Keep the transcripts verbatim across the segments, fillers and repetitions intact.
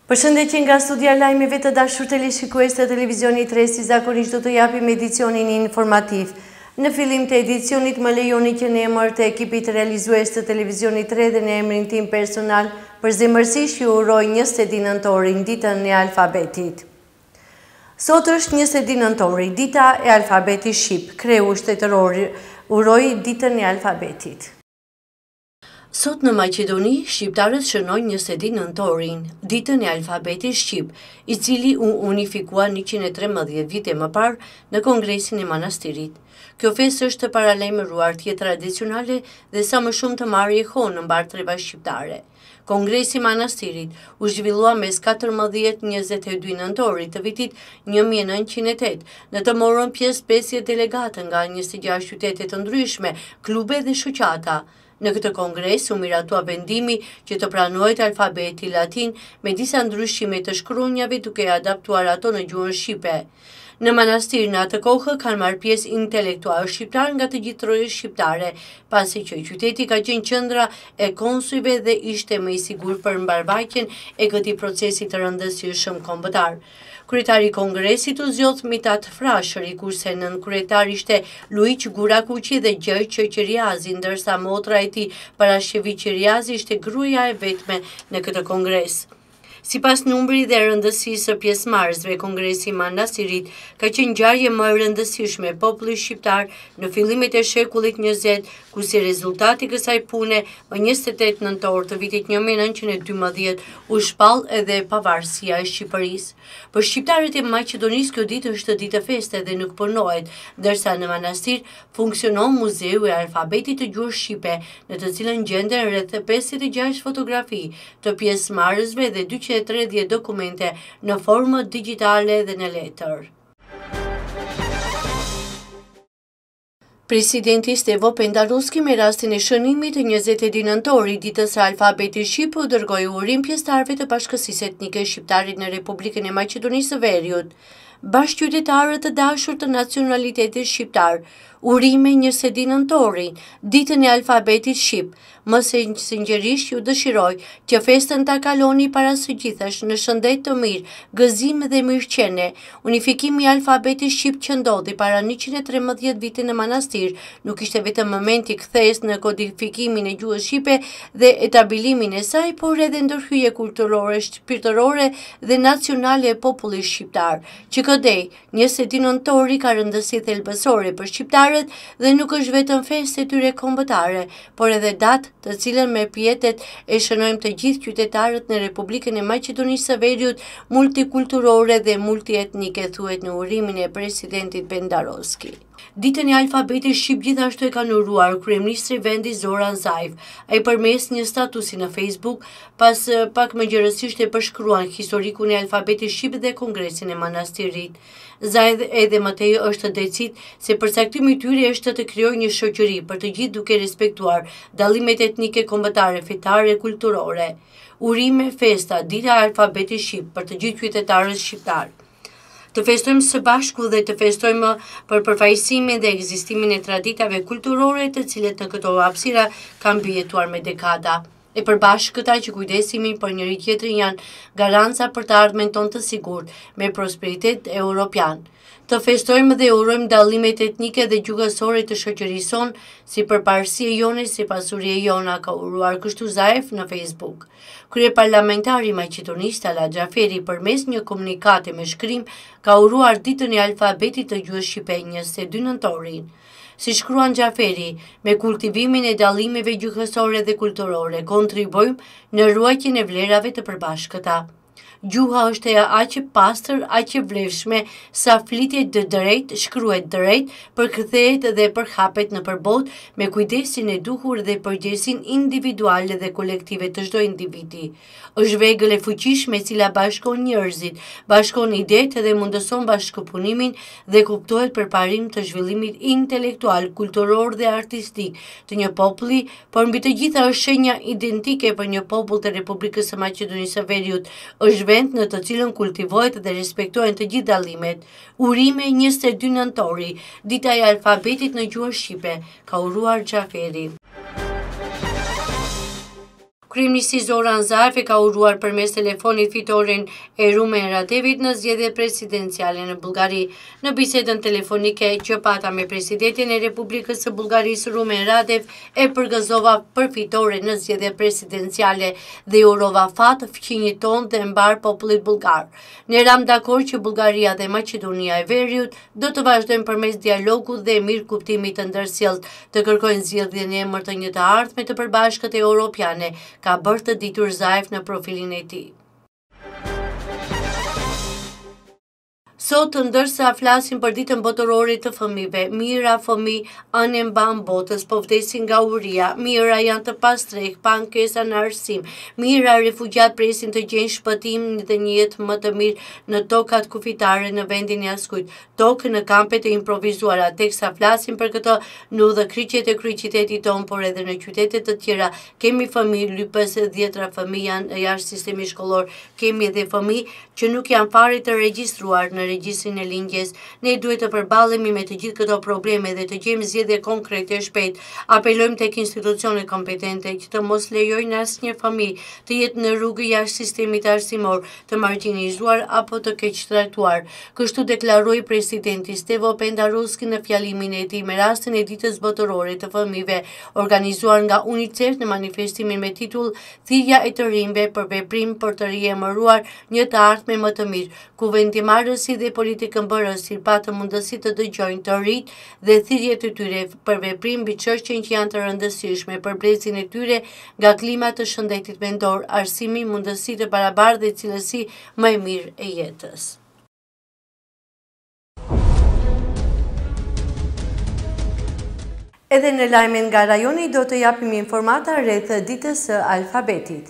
Përshëndetje nga studia lajmeve të dashur teleshikues të televizionit tre, si zakonisht do të japim edicionin informativ. Në fillim të edicionit më lejoni që në emër të ekipit realizues të televizionit tre dhe në emrin tim personal përzemërsisht ju uroj njëzet e di nëntorin, ditën e alfabetit. Sot është njëzet e di nëntorin, dita e alfabetit shqip, kreu shtetëror uroj ditën e alfabetit. Sot në Maqedoni, shqiptarët shënojnë njëzet e di nëntorin, ditën e alfabetit shqip, i cili u unifikua njëqind e trembëdhjetë vite më parë në Kongresin e Manastirit. Kjo festë është të paralajmëruar të jetë tradicionale dhe sa më shumë të marrë jehon në mbartreva shqiptare. Kongresi i Manastirit u zhvillua mes katërmbëdhjetë e njëzet e dy nëntorit të vitit një mijë e nëntëqind e tetë, në të morën pjesë pesëdhjetë delegatë nga njëzet e gjashtë qytete të ndryshme, klube dhe shoqata. Në këtë kongres u miratua vendimi që të pranohet alfabeti latin me disa ndryshime të shkronjave duke adaptuar ato në gjuhën shqipe. Në Manastir në atë kohë kanë marrë pjesë intelektualë shqiptar nga të gjithë trojet shqiptare, pasi që qyteti ka qenë qendra e konsujve dhe ishte më i sigurt për mbarvajtjen e këtij procesi të rëndësishëm kombëtar. Kryetari i Kongresit u zgjodh Mitat Frashëri, kurse nën-kryetar ishte Luiq Gurakuqi dhe Gjergj Qeqeriazi, ndërsa motra e tij Parashevi Qeriazi ishte gruaja e vetme në këtë kongres. Sipas numrit dhe rëndësisë së pjesëmarrësve, Kongresi i Manastirit ka qenë ngjarje më e rëndësishme e popullit shqiptar në fillimet e shekullit njëzet, ku si rezultat i kësaj pune, më njëzet e tetë nëntor të vitit një mijë e nëntëqind e dymbëdhjetë u shpall edhe pavarësia e Shqipërisë. Për shqiptarët e Maqedonisë kjo ditë është ditë feste dhe nuk punohet, ndërsa në Manastir funksionon Muzeu i Alfabetit të Gjuhës Shqipe, në të cilën gjenden rreth pesëdhjetë e gjashtë fotografi të pjesëmarrësve dhe dyqind e tridhjetë dokumente në formë digjitale dhe në letër. Presidenti Stevo Pendaruski me rastin e shënimit të njëzet e di nëntorit ditës së alfabetit shqip u dërgoi urim pjesëtarëve të Bashkësisë Etnike Shqiptare në Republikën e Maqedonisë së Veriut. Bashkëqytetarët të dashur të nacionalitetit shqiptar, urime njëzet e di nëntorin, ditën e alfabetit shqip. Më sinqerisht ju dëshiroj që festën ta kaloni para së gjithash në shëndet të mirë, gëzim dhe mirëqenie. Unifikimi i alfabetit shqip që ndodhi para njëqind e trembëdhjetë vite në Manastir nuk ishte vetëm momenti kthesë në kodifikimin e gjuhës shqipe dhe etabilimin e saj, por edhe ndërhyje kulturore, shpirtërore dhe nacionale e popullit shqiptar. Që këdej, njëzet e di nëntori ka rëndësi thelbësore për shqiptarët dhe nuk është vetëm festë e tyre kombëtare, por edhe datë të cilën me pjetet e shënojmë të gjithë qytetarët në Republikën e Maqedonisë së Veriut, multikulturore dhe multietnike, thuhet në urimin e presidentit Pendaroski. Ditën e alfabetit shqip gjithashtu e ka uruar kryeministri i vendit Zoran Zaev. Ai përmes një statusi në Facebook pas pak më gjërësisht e përshkruan historikun e alfabetit shqip dhe Kongresin e Manastirit. Zaev edhe më tej është decit se përcaktimi i tyre është të krijojë një shoqëri për të gjithë duke respektuar dallimet etnike, kombëtare, fetare, kulturore. Urime, festa, dita e alfabetit shqip për të gjithë qytetarët shqiptar. Të festojmë së bashku dhe të festojmë për përfaqësimin dhe ekzistimin e traditave kulturore të cilet në këto hapësira kanë mbijetuar me dekada. E përbashkëta që kujdesimi për njëri tjetrin janë garanca për të ardhmen tonë të sigurt me prosperitet europian. Të festojmë dhe urojmë dallimet etnike dhe gjuhësore të shoqërisë sonë si përparësi e jone si pasuri e jona, ka uruar kështu Zaev në Facebook. Kryeparlamentari i Maqedonisë Talat Xhaferi përmes një komunikati me shkrim ka uruar ditën e alfabetit të gjuhës shqipe njëzet e dy nëntorin. Si shkruan Xhaferi, me kultivimin e dallimeve gjuhësore dhe kulturore kontribuojmë në ruajtjen e vlerave të përbashkëta. Gjuha është e aq e pastër, aq e vlefshme, sa flitjet dë drejt, shkruhet drejt, përkthehet dhe përhapet në përbot me kujdesin e duhur dhe përgjegjësinë individuale dhe kolektive të çdo individi. Është vegël e fuqishme e cila bashkon njerëzit, bashkon idetë dhe mundëson bashkëpunimin dhe kuptohet përparim të zhvillimit intelektual, kulturor dhe artistik të një populli, por mbi të gjitha është shenja identike për një popull të Republikës së Maqedonisë së Veriut. Është vend në të cilën kultivohet dhe respektohen të gjithë dallimet. Urime njëzet e dy nëntori, dita e alfabetit në gjuhën shqipe, ka uruar Xhaferi. Kryeministri Zoran Zaev e ka uruar përmes telefonit fitoren e Rumen Radevit në zgjedhjet presidenciale në Bullgari. Në bisedën telefonike që pata me presidentin e Republikës së Bullgarisë Rumen Radev e përgëzova për fitoren në zgjedhjet presidenciale dhe urova fat fqinjit ton dhe mbar popullit bullgar. Ne ram dakord që Bullgaria dhe Maqedonia e Veriut do të vazhdojnë përmes dialogut dhe mirë kuptimit të ndërsjellët të kërkojnë zgjedhjen e emër të një të ardhme të përbashkët e europiane, ka bërë të ditur Zaev në profilin e tij. Sot, ndërsa flasim për ditën botërore të fëmijëve, mijëra fëmijë anë e mban botës po vdesin nga uria, mijëra janë të pastrehtë, pa ankesa në arsim, mijëra refugjat presin të gjejnë shpëtim dhe një jetë më të mirë në tokat kufitare në vendin e Askujt, tokë në kampet e improvizuara. Teksa flasim për këtë në udhëkryqjet e kryeqytetit ton, por edhe në qytete të tjera kemi fëmijë lypës, dhjetra fëmijë janë jashtë sistemi shkollor, kemi edhe fëmijë që nuk janë fare të regjistruar në regjistrin e lindjes. Ne duhet të përballemi me të gjithë këto probleme dhe të gjejmë zgjedhje konkrete shpejt. Apelojmë tek institucionet kompetente që të mos lejojnë asnjë fëmijë të jetë në rrugë jashtë sistemit arsimor, të marginalizuar apo të keq trajtuar. Kështu deklaroi presidenti Stevo Pendaruski në fjalimin e tij me rastin e ditës botërore të fëmijëve, organizuar nga UNICEF në manifestimin me titull Thirrja e të rinjve për veprim për të riemëruar një të ardhme më të mirë, ku vendimarrësit dhe politikëmbërësit patën mundësi të dëgjojnë të rinjt dhe thirrjet e tyre për veprim mbi çështjen që janë të rëndësishme për brezin e tyre, nga klima të shëndetit mendor, arsimi, mundësi të barabartë dhe cilësi më e mirë e jetës. Edhe në lajmen nga rajoni do të japim informata rreth ditës së alfabetit.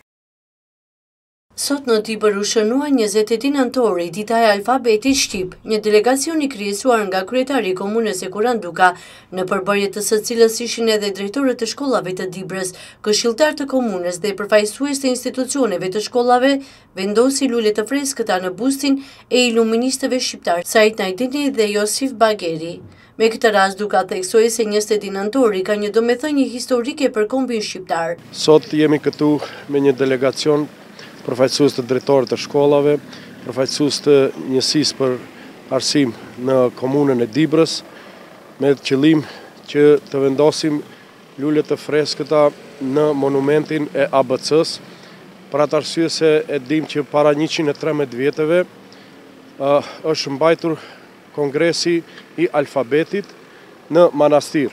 Sot në Tibër u shënua njëzet e dy nëntori, dita e alfabetit shqip, një delegacion i krijuar nga kryetari i komunës e Kuranduka, në përbërje të së cilës ishin edhe drejtorët të shkollave të Dibrës, këshilltar të komunës dhe përfaqësues të institucioneve të shkollave, vendosi lule të freskëta në bustin e iluministëve shqiptar, Said Najdini dhe Josif Bageri. Me këtë rast duka theksoj se njëzet e dy nëntori ka një domethënie historike për kombin shqiptar. Sot jemi këtu me një delegacion përfaqësues të drejtorët të shkollave, përfaqësues të njësisë për arsim në komunën e Dibrës, me qëllim që të vendosim lule të freskëta në monumentin e A B C-s, për atë arsye se e dim që para njëqind e tridhjetë vjetëve uh, është mbajtur kongresi i alfabetit në manastir.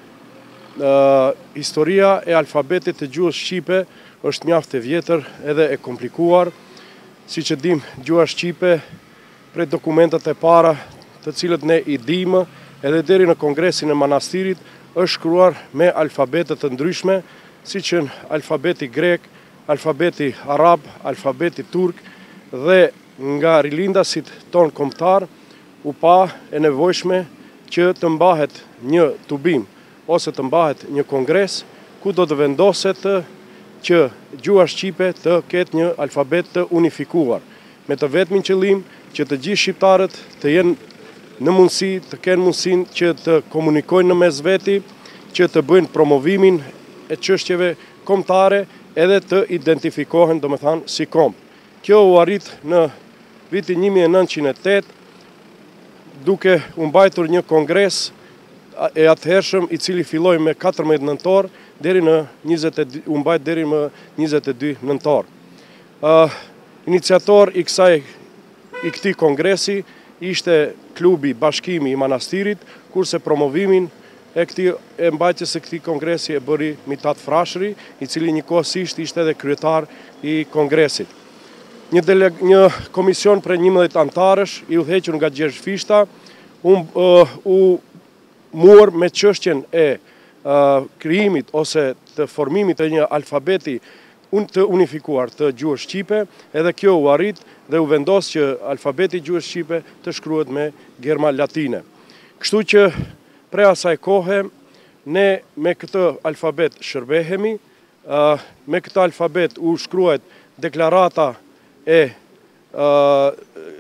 Uh, historia e alfabetit të gjuhës shqipe është mjaft e vjetër edhe e komplikuar, si që dim gjuha shqipe prej dokumentet e para të cilët ne i dimë edhe deri në kongresin e manastirit është shkruar me alfabetet të ndryshme, si që në alfabeti grek, alfabeti arab, alfabeti turk, dhe nga rilindasit ton kombëtar u pa e nevojshme që të mbahet një tubim ose të mbahet një kongres ku do të vendoset që gjuha shqipe të ketë një alfabet të unifikuar, me të vetmin qëllim që të gjithë shqiptarët të jenë në mundësi, të kenë mundësin që të komunikojnë në mes veti, që të bëjnë promovimin e çështjeve kombëtare edhe të identifikohen, domethënë, si kombë. Kjo u arrit në vitin një mijë e nëntëqind e tetë, duke u mbajtur një kongres e atëhershëm i cili filloi me katërmbëdhjetë nëntor deri në njëzet e dy, u mbajt deri më njëzet e dy nëntor. Uh, iniciator i kësaj i këtij kongresi ishte klubi Bashkimi i Manastirit, kurse promovimin e këtij e mbajtjes së këtij kongresi e bëri Mitat Frashëri, i cili njëkohësisht ishte edhe kryetar i kongresit. Një, deleg, një komision për njëmbëdhjetë antarësh i udhëhequr nga Gjergj Fishta u, uh, u muar me çështjen e uh, krijimit ose të formimit të një alfabeti un, të unifikuar të gjuhës shqipe, edhe kjo u arrit dhe u vendos që alfabeti i gjuhës shqipe të shkruhet me gërma latine. Kështu që prej asaj kohe ne me këtë alfabet shërbehemi, uh, me këtë alfabet u shkruhet deklarata e, uh,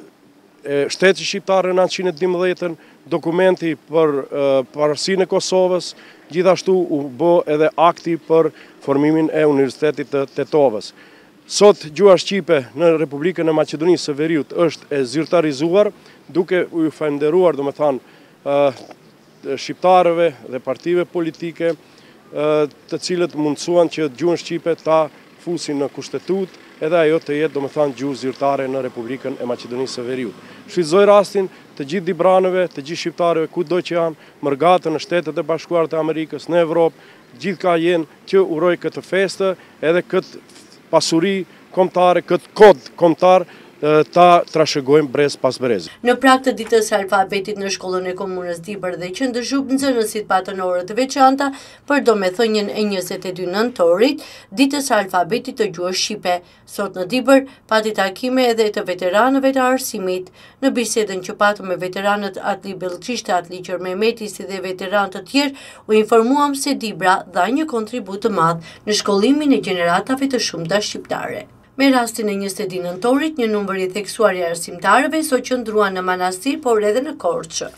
e shtetit shqiptar në nëntëqind e dymbëdhjetën, dokumenti për uh, parësinë e Kosovës, gjithashtu u bë edhe akti për formimin e Universitetit të Tetovës. Sot gjuha shqipe në Republikën e Maqedonisë së Veriut është e zyrtarizuar, duke u falenderuar, domethënë, shqiptarëve dhe partive politike, të cilët mundësuan që gjuhën shqipe ta fusin në kushtetut, edhe ajo të jetë, domethënë, gjuhë zyrtare në Republikën e Maqedonisë së Veriut. Shfrytëzoj rastin të gjithë dibranëve, të gjithë shqiptarëve kudo që janë, mërgatën në Shtetet e Bashkuara të Amerikës, në Evropë, gjithka jenë që uroj këtë festë, edhe këtë pasuri kombëtare, këtë kod kombëtar ta trashëgojmë brez pas brez. Në prag të ditës së alfabetit në shkollën e komunës Dibër dhe Qëndërshub, nxënësit patën orë të veçanta për domethënien e njëzet e dy nëntorit, ditës së alfabetit të gjuhës shqipe. Sot në Dibër pati takime edhe të veteranëve të arsimit. Në bisedën që patëm me veteranët Atli Bellçishte, Atli Qërmemeti si dhe veteranët të tjerë, u informuam se Dibra dha një kontribut të madh në shkollimin e gjeneratave të shumta shqiptare. Me rastin e njëzet e dy nëntorit, një numër i theksuar i arsimtarëve sot qëndruan në manastir, por edhe në Korçë.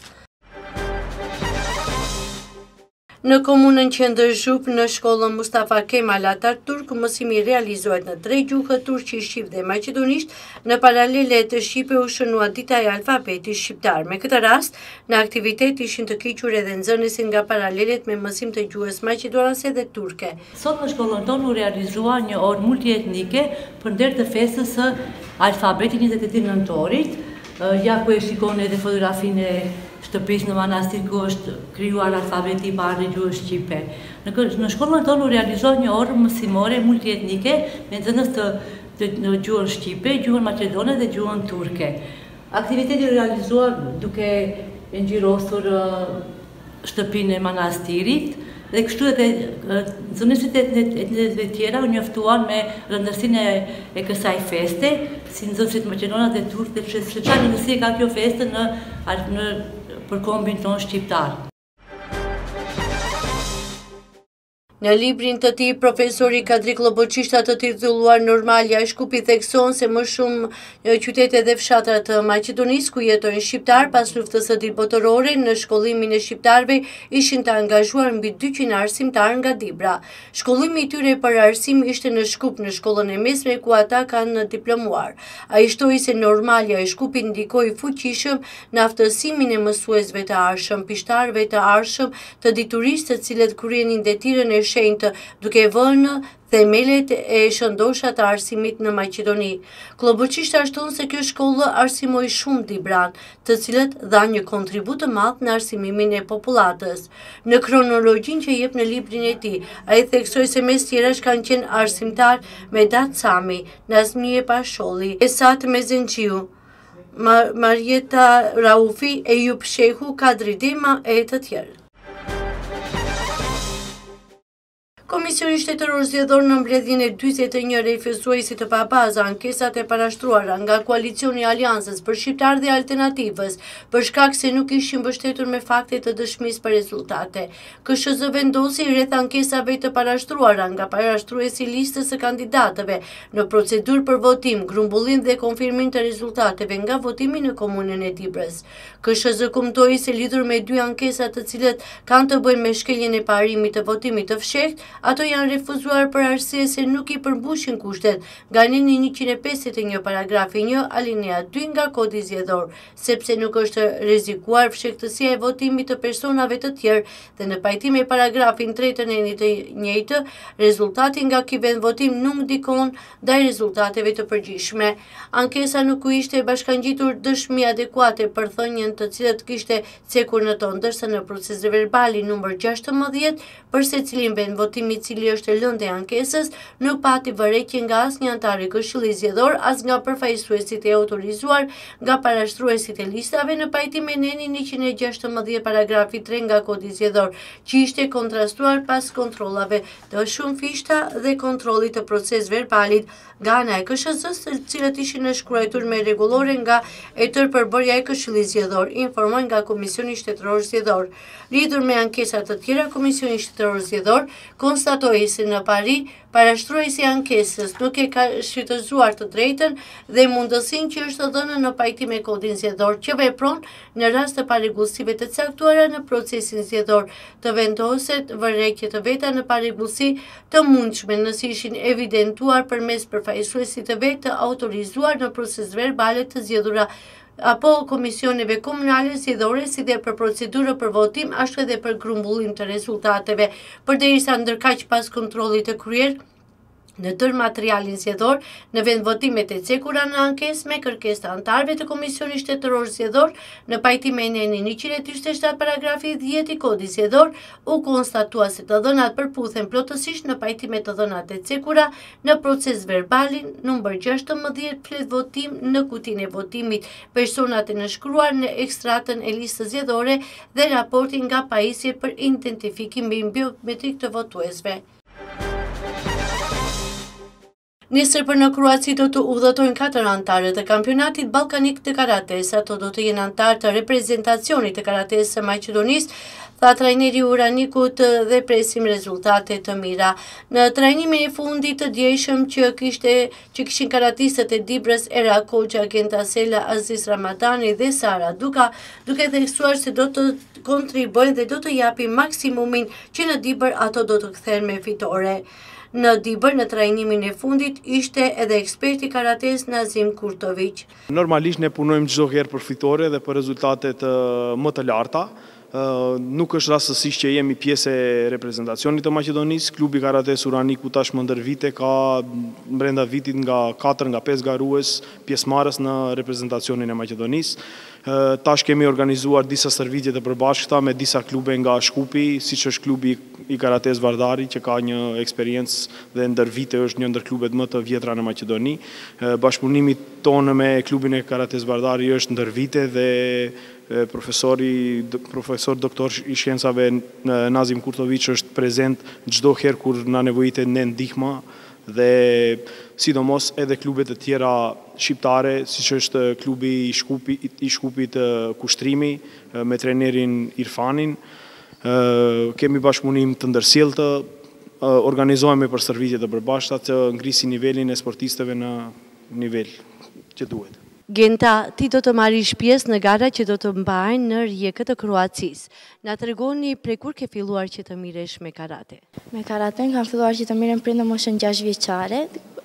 Në komunën Qëndërshub, në shkollën Mustafa Kemal Atatürk, mësimi realizohet në tre gjuhë, turqi, shqip dhe maqedonisht, në paralele të shqipe u shënua dita e alfabetit shqiptar. Me këtë rast, në aktivitet ishin të kyqur edhe nxënësit nga paralelet me mësim të gjuhës maqedonase dhe turke. Sot në shkollën tonë u realizua një orë multietnike për nder të festës së alfabetit njëzet e dy nëntorit. Ja ku e shikoni edhe fotografinë e shtëpisë në manastir ku është krijuar alfabeti i parë i gjuhës shqipe. Në shkollën tonë u realizoi një orë mësimore multietnike me nxënës të, të, të gjuhën shqipe, gjuhën maqedone dhe gjuhën turke. Aktiviteti realizuar duke ngjirosur shtëpinë e manastirit dhe kështu edhe nxënësit e etnive tjera u njoftuan me rëndësinë e kësaj feste, si nxënësit maqedonat dhe turk, dhe se çfarë rëndësi ka kjo feste në, në për kombin tonë shqiptar. Në librin të tij, profesori Kadri Kloboçishta, të titulluar Normalja e Shkupit, thekson se më shumë qytete dhe fshatra të Maqedonisë ku jetojnë shqiptar pas luftës së dytë botërore, në shkollimin e shqiptarëve ishin të angazhuar mbi dyqind arsimtar nga Dibra. Shkollimi i tyre për arsim ishte në Shkup, në shkollën e mesme ku ata kanë diplomuar. Ai shtoi se Normalja e Shkupit ndikoi fuqishëm në aftësimin e mësuesve të arshëm, pishtarëve të arshëm, të diturisë të cilët kryenin detyren e shenjtë, duke vënë themelet e shëndosha të arsimit në Maqedoni. Kloboçishta shton se kjo shkollë arsimoi shumë dibran, të cilët dhanë një kontribut të madh në arsimimin e popullatës. Në kronologjinë që jep në librin e tij, ai theksoi se mes tjerash kanë qenë arsimtar Medat Sami, Nazmije Pasholli, Esat Mezenqiu, Mar Marjeta Raufi, Eyüp Shehu, Kadri Dema e të tjerë. Komisioni Shtetëror Zgjedhor në mbledhjen e dyzet e një refuzuesi të pabaza ankesat e parashtruara nga koalicioni i Aleancës për Shqiptar dhe Alternativës për shkak se nuk ishin mbështetur me fakte të dëshmisë për rezultate. K S Z vendosi rreth ankesave të parashtruara nga parashtruesi i listës së kandidatëve në procedurë për votim, grumbullim dhe konfirmim të rezultateve nga votimi në komunën e Dibrës. K S Z kumtoi se lidhur me dy ankesa të cilët kanë të bëjnë me shkeljen e parimit të votimit të fshehtë, ato janë refuzuar për arsye se nuk i përmbushin kushtet nga neni njëqind e pesëdhjetë e një paragrafi një alinea dy nga Kodi Zgjedhor, sepse nuk është rrezikuar fshehtësia e votimit të personave të tjerë dhe në pajtim me paragrafin tre të nenit të njëjtë, rezultati nga ky vend votim nuk ndikon ndaj rezultateve të përgjithshme. Ankesa nuk u ishte bashkangjitur dëshmi adekuate për thënien të cilët kishte cekur në tonë, ndërsa në proces verbali numër gjashtëmbëdhjetë për secilin vend votimi i cili është lëndë e ankesës, nuk pati vërejtje nga asnjë antar i Këshillit Zgjedhor, as nga përfaqësuesit e autorizuar, nga parashtruesit e listave në pajtim me nenin njëqind e gjashtëmbëdhjetë paragrafi tre nga Kodi Zgjedhor, që ishte kontrastuar pas kontrollave të shumë fishta dhe kontrollit të proces verbalit nga ana e K S Z-s, të cilët ishin e shkruar me rregullore nga e tërë përbërja e Këshillit Zgjedhor, informoi nga Komisioni Shtetëror Zgjedhor. Lidhur me ankesat të tjera, Komisioni Shtetëror Zgjedhor konstatoi se në pari, parashtruesi i ankesës nuk e ka shfrytëzuar të drejtën dhe mundësinë që është dhënë në pajtim me kodin zgjedhor që vepron në rast të parregullsive të caktuara në procesin zgjedhor, të vendoset vërejtje të veta në parregullsi të mundshme nëse ishin evidentuar përmes përfaqësuesit të vetë të autorizuar në proces verbale të zgjedhura apo komisioneve komunale zgjedhore, si dhe për procedurë për votim, ashtu edhe për grumbullim të rezultateve, përderisa ndërkaq pas kontrollit të kryer në tërë materialin zgjedhor në vend votimet e cekura në ankesë me kërkesë të anëtarëve të Komisionit Shtetëror Zgjedhor në pajtim me N N njëqind e gjashtëdhjetë e shtatë paragrafi dhjetë i Kodit Zgjedhor, u konstatua se të dhënat përputhen plotësisht në pajtim me të dhënat e cekura në proces verbalin numër gjashtëmbëdhjetë flet votim në kutinë e votimit, personat e nënshkruar në ekstratën e listës zgjedhore dhe raportin nga pajisje për identifikimin biometrik të votuesve. Nesër për në Kroaci do të udhëtojnë katër antarë të kampionatit ballkanik të karates, ato do të jenë antarë të reprezentacionit të karates së Maqedonisë, tha trajneri Uranikut dhe presim rezultate të mira. Në trajnimin e fundit të djeshëm që kishte që kishin karatistët e Dibrës Era Koxha, Genta Sela, Aziz Ramadani dhe Sara Duka, duke theksuar se do të kontribuojnë dhe do të japin maksimumin që në Dibër ato do të kthehen me fitore. Në Dibër, në trajnimin e fundit, ishte edhe eksperti karates Nazim Kurtović. Normalisht ne punojmë çdo herë për fitore dhe për rezultatet më të larta. Nuk është rastësisht që jemi pjesë e reprezentacionit të Maqedonisë. Klubi Karates Uraniku tashmë ndër vite ka brenda vitit nga katër nga pesë garues pjesëmarrës në reprezentacionin e Maqedonisë. Tash kemi organizuar disa stërvitje të përbashkëta me disa klube nga Shkupi, siç është klubi i Karates Vardari, që ka një eksperiencë dhe ndër vite është një ndër klubet më të vjetra në Maqedoni. Bashkëpunimi tonë me klubin e Karates Vardari është ndër vite dhe profesori, profesor doktor i shkencave Nazim Kurtović është prezent çdo herë kur na nevojitet ne ndihmë, dhe sidomos edhe klubet e tjera shqiptare, siç është klubi i Shkupit, i Shkupit Kushtrimi me trenerin Irfanin. Kemi bashkëpunim të ndërsjelltë, organizohemi për stërvitje të përbashkëta që ngrisin nivelin e sportistëve në nivel që duhet. Genta, ti do të marrish pjesë në gara që do të mbajnë në Rijekë të Kroacisë. Na tregoni prej kur ke filluar që të miresh me karate? Me karaten kam filluar që të mirem prej në moshën gjashtë vjeçare,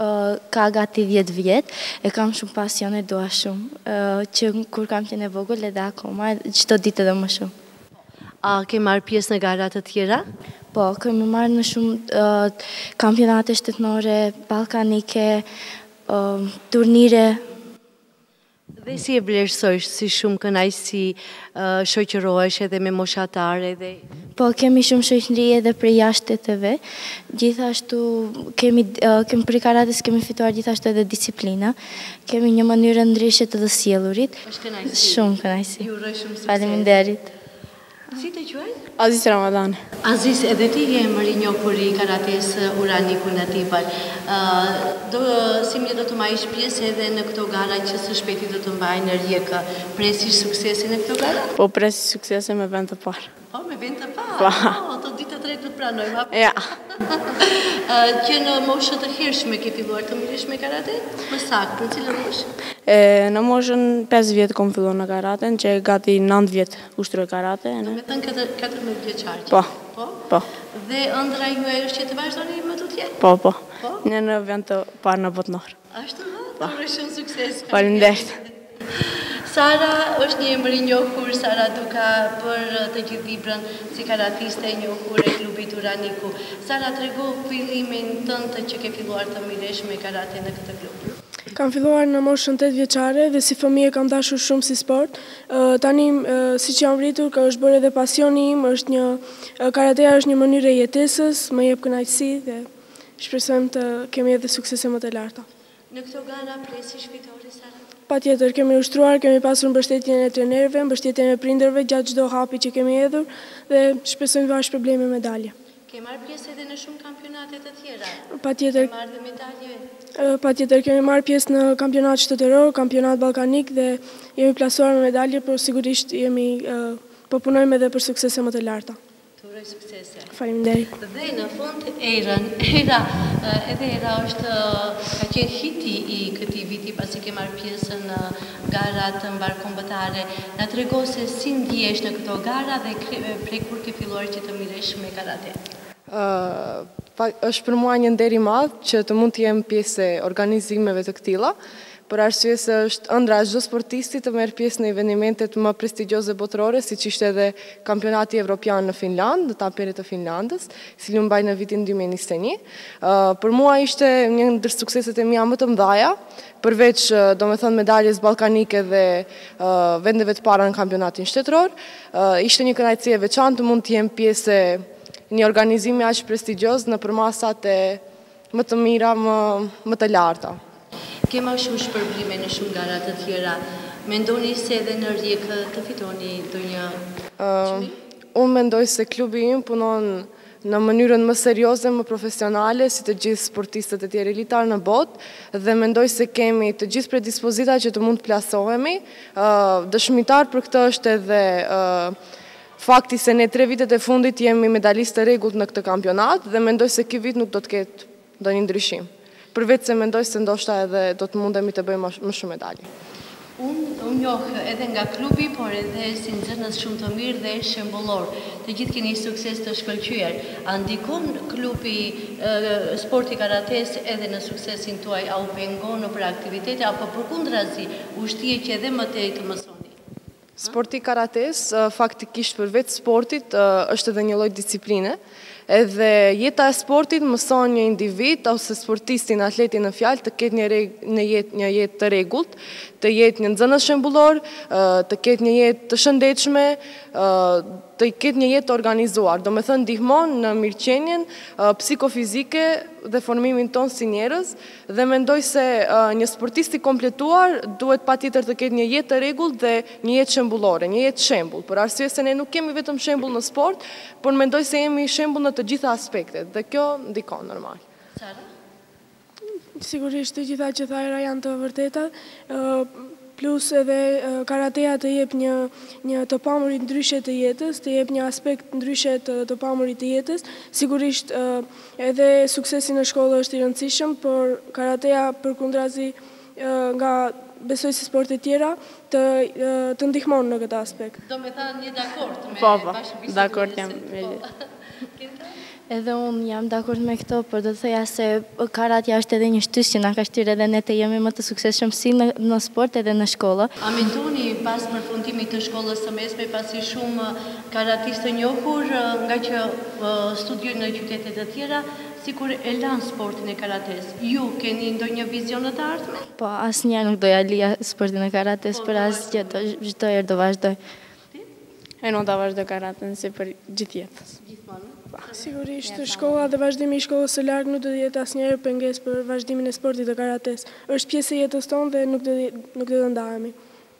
ka gati dhjetë vjet, e kam shumë pasion e dua shumë, që kur kam qenë e vogël edhe akoma, çdo ditë edhe më shumë. A ke marrë pjesë në gara të tjera? Po, kemi marrë në shumë kampionate shtetërore, ballkanike, turnire. Dhe si e vlerësojsh, si shumë kënaqësi shoqërohesh edhe me moshatare dhe... Po, kemi shumë shoqëri edhe për jashtë T V. Gjithashtu kemi kemi për karates kemi fituar gjithashtu edhe disiplina. Kemi një mënyrë ndryshe të sjellurit. Është kënaqësi. Shumë kënaqësi. Ju uroj shumë sukses. Faleminderit. Si të quaj? Aziz Ramadan. Aziz, edhe ti je emër i njohur i karates Uraniku në Dibër. Do si më do të marrësh pjesë edhe në këto gara që së shpejti do të mbajnë në Rijekë. Presish suksesin në këto gara? Po pres suksesin me vend të parë. Po, me vend të parë. Po, oh, të ditë të tretë do të pranojmë. Ja. Që në moshë të hershme ke filluar të miresh me karate? Më saktë, në cilën moshë? Në moshën pesë vjet kom filluar në karaten, që gati nëntë vjet ushtroj karate. Do me thënë katërmbëdhjetë vjeçar. Po. Po? Po. Dhe ëndra juaj është që të vazhdoni më tutje? Po, po. Po? Ne në vend të parë në botnor. Ashtu ha? Të uroj shumë sukses. Faleminderit. Sara është një emër i njohur, Sara Duka, për të gjithë Dibrën si karatiste e njohur e klubit Uraniku. Sara, trego fillimin tënd që ke filluar të miresh me karate në këtë klub. Kam filluar në moshën tetë vjeçare dhe si fëmijë kam dashur shumë si sport. Tani, siç jam rritur, ka është bërë edhe pasioni im, është një karatea është një mënyrë e jetesës, më jep kënaqësi dhe shpresojmë të kemi edhe suksese më të larta. Në këto gara presish fitore, Sara? Patjetër, kemi ushtruar, kemi pasur mbështetjen e trenerëve, mbështetjen e prindërve gjatë çdo hapi që kemi hedhur dhe shpresojmë vash probleme medalje. Ke marrë pjesë edhe në shumë kampionate të tjera? Patjetër. Ke marrë dhe medalje? Patjetër, kemi marrë pjesë në kampionat shtetëror, kampionat ballkanik dhe jemi plasuar me medalje, por sigurisht jemi po punojmë edhe për suksese më të larta. Të uroj suksese. Faleminderit. Dhe në fund Erën, Era, edhe Era është ka qenë hiti i këtij viti pasi ke marrë pjesën në garat mbarkombëtare. Na trego se si ndihesh në këto gara dhe prej kur ke filluar që të miresh me karate? Uh, është për mua një nder i madh që të mund të jem pjesë e organizimeve të këtilla, për arsye se është ëndra e çdo sportisti të merr pjesë në evenimentet më prestigjioze botërore, siç ishte edhe kampionati evropian në Finland, në tamperet të Finlandës, i cili u mbaj në vitin dy mijë e njëzet e një. Uh, për mua ishte një ndër sukseset e mia më të mëdha, përveç domethënë medaljes ballkanike dhe uh, vendeve të para në kampionatin shtetëror. Uh, ishte një kënaqësi e veçantë të mund të jem pjesë e një organizimi aq prestigjioz në përmasat e më të mira, më, më të larta. Ke marrë shumë shpërblime në shumë gara të tjera. Mendoni se edhe në Rijekë të fitoni ndonjë çmim? Uh, unë mendoj se klubi im punon në mënyrën më serioze, më profesionale, si të gjithë sportistët e tjerë elitar në botë, dhe mendoj se kemi të gjithë predispozita që të mund të plasohemi. Uh, dëshmitar për këtë është edhe uh, fakti se ne tre vitet e fundit jemi medalistë të rregullt në këtë kampionat dhe mendoj se ky vit nuk do të ketë ndonjë ndryshim. Përveç se mendoj se ndoshta edhe do të mundemi të bëjmë më shumë medalje. Unë njoh edhe nga klubi, por edhe si nxënës shumë të mirë dhe shembullor. Të gjithë keni sukses të shkëlqyer. A ndikon klubi sporti karates edhe në suksesin tuaj, a u pengon për aktivitete apo përkundrazi u shtie që edhe më tej të mësoni? Sporti karates, faktikisht përveç sportit, është edhe një lloj discipline, edhe jeta e sportit mëson një individ ose sportistin, atletin në fjalë të ketë një, reg, një, jetë, një jetë të rregullt, të jetë një nxënës shembullor, të ketë një jetë të shëndetshme, të ketë një jetë të organizuar. Do me thënë ndihmon në mirëqenjen psikofizike dhe formimin tonë si njerëz, dhe mendoj se një sportist i kompletuar duhet patjetër të ketë një jetë të rregullt dhe një jetë shembullore, një jetë shembull. Për arsye se ne nuk kemi vetëm shembull në sport, por mendoj se jemi shembull në të gjitha aspektet dhe kjo ndikon normal. Sara? Sigurisht të gjitha që thajra janë të vërteta, plus edhe karatea të jep një, një të pamurit ndryshe të jetës, të jep një aspekt ndryshe të, të pamurit të jetës. Sigurisht edhe suksesi në shkollë është i rëndësishëm, por karatea përkundrazi nga besoj si sportet tjera të, të ndihmon në këtë aspekt. Do me tha një dakord me po, po, bashkëbisedën. dakord jam me Edhe unë jam dakord me këto, por do të thoja se karatja është edhe një shtys që na ka shtyrë edhe ne të jemi më të suksesshëm si në, në sport edhe në shkollë. A mendoni pas përfundimit të shkollës së mesme, pasi shumë karatistë të njohur nga që studiojnë në qytete të tjera, sikur e lanë sportin e karates, ju keni ndonjë vizion të ardhmen? Po, asnjëherë nuk doja lija sportin e karates, për asgjë, çdo herë do vazhdoj. E nuk do vazhdoj karaten si për gjithë jetës. Gjithmonë. Sigurisht, shkolla dhe vazhdimi i shkollës së lartë nuk do të jetë asnjëherë pengesë për vazhdimin e sportit të karates. Është pjesë e jetës tonë dhe nuk do nuk do të ndahemi.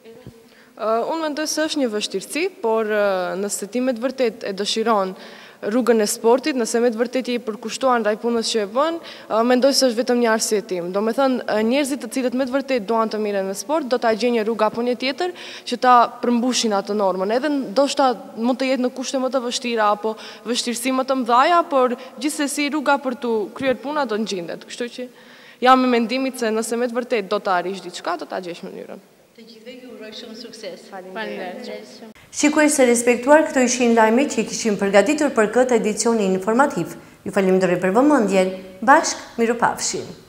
Uh, unë mendoj se është një vështirësi, por uh, nëse ti me të vërtet e dëshiron rrugën e sportit, nëse me të vërtet je i përkushtuar ndaj punës që e bën, uh, mendoj se është vetëm një arsye tim. Do me thënë, uh, njerëzit të cilët me të vërtet duan të miren në sport, do ta gjejnë një rrugë apo një tjetër që ta përmbushin atë normën. Edhe ndoshta mund të jetë në kushte më të vështira apo vështirësi më të mëdha, por gjithsesi rruga për të kryer puna do ngjitet. Kështu që jam me mendimit se nëse me të vërtet do ta arrish diçka, do ta gjesh mënyrën. Të gjithëve ju uroj shumë sukses. Faleminderit. Shikues të respektuar, këto ishin lajmet që i kishim përgatitur për këtë edicion informativ. Ju falenderoj për vëmendjen. Bashk, mirupafshim.